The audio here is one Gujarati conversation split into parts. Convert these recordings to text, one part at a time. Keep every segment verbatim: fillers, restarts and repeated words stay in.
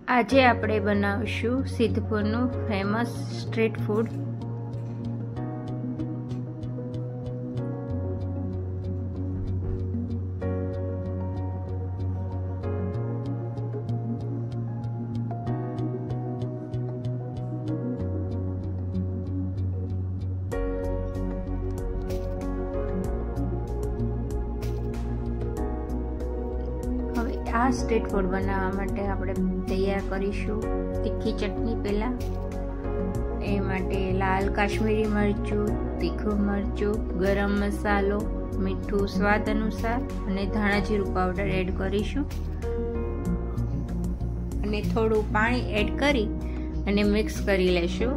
આજે આપણે બનાવીશું સિદ્ધપુરનું ફેમસ સ્ટ્રીટ ફૂડ આ સ્ટ્રીટ ફૂડ બનાવવા માટે આપણે તૈયાર કરીશું તીખી ચટણી. પહેલાં એ માટે લાલ કાશ્મીરી મરચું, તીખું મરચું, ગરમ મસાલો, મીઠું સ્વાદ અનુસાર અને ધાણા જીરું પાવડર એડ કરીશું અને થોડું પાણી એડ કરી અને મિક્સ કરી લેશું.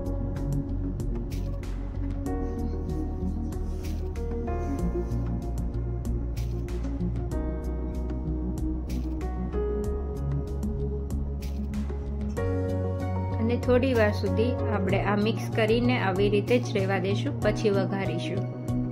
અને થોડી વાર સુધી આપણે આ મિક્સ કરીને આવી રીતે જ રહેવા દેશું, પછી વઘારીશું.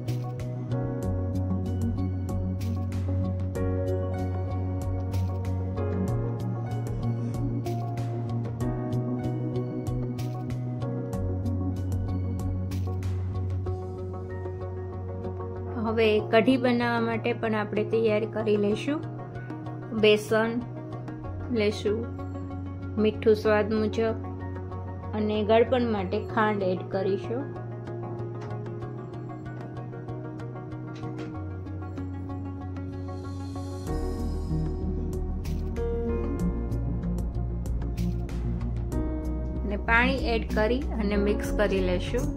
હવે કઢી બનાવવા માટે પણ આપણે તૈયારી કરી લઈશું. બેસન લેશું, મીઠું સ્વાદ મુજબ અને ગળપણ માટે ખાંડ એડ કરીશું. અને પાણી એડ કરી અને મિક્સ કરી લેશું.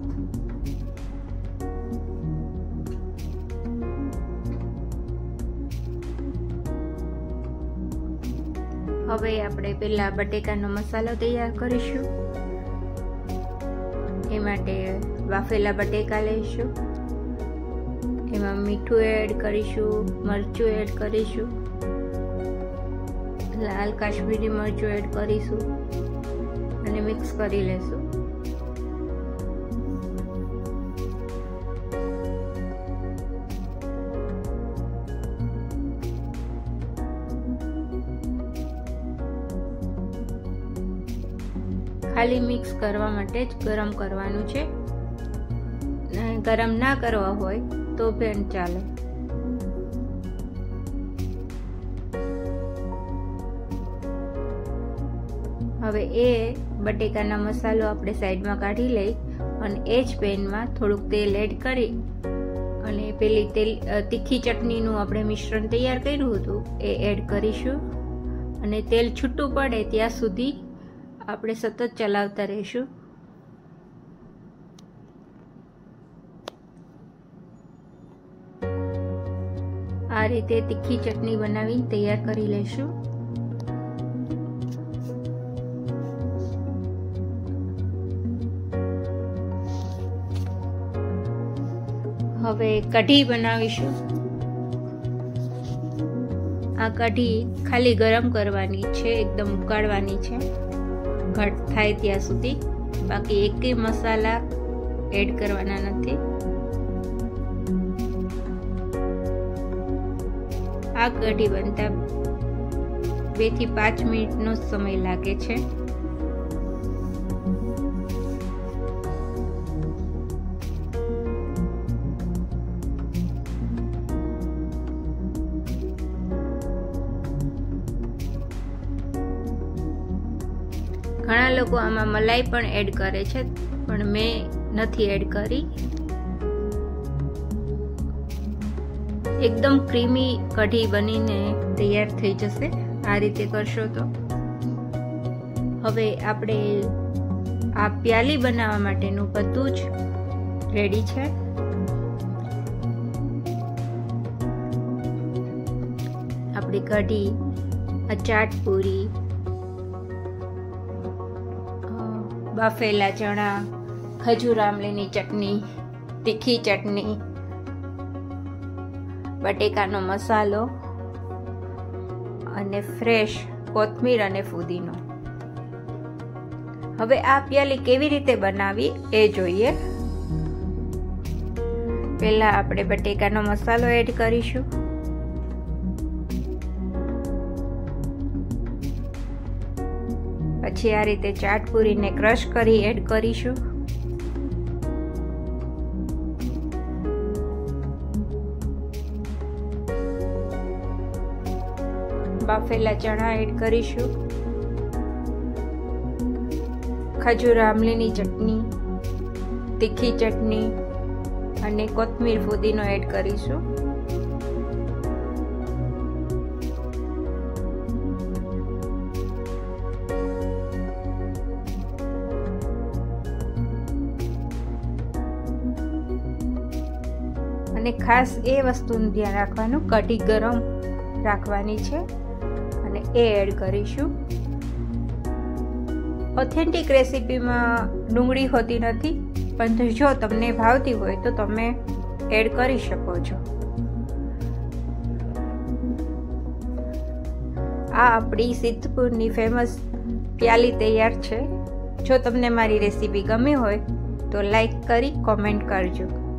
હવે આપણે પહેલા બટેકાનો મસાલો તૈયાર કરીશું. એ માટે બાફેલા બટેકા લઈશું, એમાં મીઠું એડ કરીશું, મરચું એડ કરીશું, લાલ કાશ્મીરી મરચું એડ કરીશું અને મિક્સ કરી લેશું. ખાલી મિક્સ કરવા માટે જ ગરમ કરવાનું છે, ગરમ ના કરવા હોય તો પણ ચાલે. હવે એ બટેકાના મસાલો આપણે સાઈડમાં કાઢી લઈ અને એ જ પેનમાં થોડુંક તેલ એડ કરી અને પેલી તેલ તીખી ચટણીનું આપણે મિશ્રણ તૈયાર કર્યું હતું એ એડ કરીશું અને તેલ છૂટું પડે ત્યાં સુધી આપણે સતત ચલાવતા રહીશું. આ રીતે તીખી ચટણી બનાવી તૈયાર કરી લઈશું. હવે કઢી બનાવીશું. આ કઢી ખાલી ગરમ કરવાની છે, એકદમ ઉકાળવાની છે ઘટ થાય ત્યાં સુધી, બાકી એકેય મસાલા એડ કરવાના નથી. આ કઢી બનતા બે થી પાંચ મિનિટનો સમય લાગે છે. ઘણા લોકો આમાં મલાઈ પણ એડ કરે છે, પણ મેં નથી એડ કરી. એકદમ ક્રીમી કઢી બનીને તૈયાર થઈ જશે આ રીતે કરશો તો. હવે આપણે આ પ્યાલી બનાવવા માટેનું બધું જ રેડી છે. આપણી કઢી, આ ચાટ પૂરી, બાફેલા ચણા, ખજૂર આમલીની ચટણી, તીખી ચટણી, બટેકાનો મસાલો અને ફ્રેશ કોથમીર અને ફુદીનો. હવે આ પ્યાલી કેવી રીતે બનાવી એ જોઈએ. પહેલા આપણે બટેકાનો મસાલો એડ કરીશું. પછી આ રીતે ચાટ પૂરીને ક્રશ કરી એડ કરીશું. બાફેલા ચણા એડ કરીશું. ખજૂર આમલીની ચટણી, તીખી ચટણી અને કોથમીર ફુદીનો એડ કરીશું. અને ખાસ એ વસ્તુનું ધ્યાન રાખવાનું, કઢી ગરમ રાખવાની છે અને એ એડ કરીશું. ઓથેન્ટિક રેસીપીમાં ડુંગળી હોતી નથી, પરંતુ જો તમને ભાવતી હોય તો તમે એડ કરી શકો છો. આ આપણી સિદ્ધપુરની ફેમસ પ્યાલી તૈયાર છે. જો તમને મારી રેસીપી ગમી હોય તો લાઈક કરી કોમેન્ટ કરજો.